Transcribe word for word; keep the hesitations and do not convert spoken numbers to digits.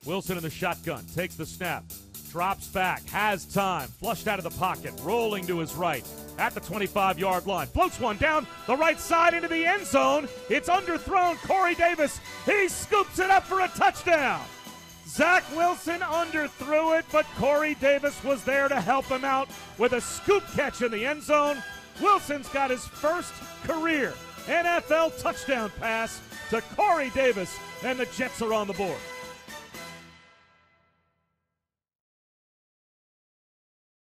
Wilson in the shotgun, takes the snap, drops back, has time, flushed out of the pocket, rolling to his right, at the twenty-five-yard line, floats one down the right side into the end zone. It's underthrown. Corey Davis, he scoops it up for a touchdown. Zach Wilson underthrew it, but Corey Davis was there to help him out with a scoop catch in the end zone. Wilson's got his first career N F L touchdown pass to Corey Davis, and the Jets are on the board.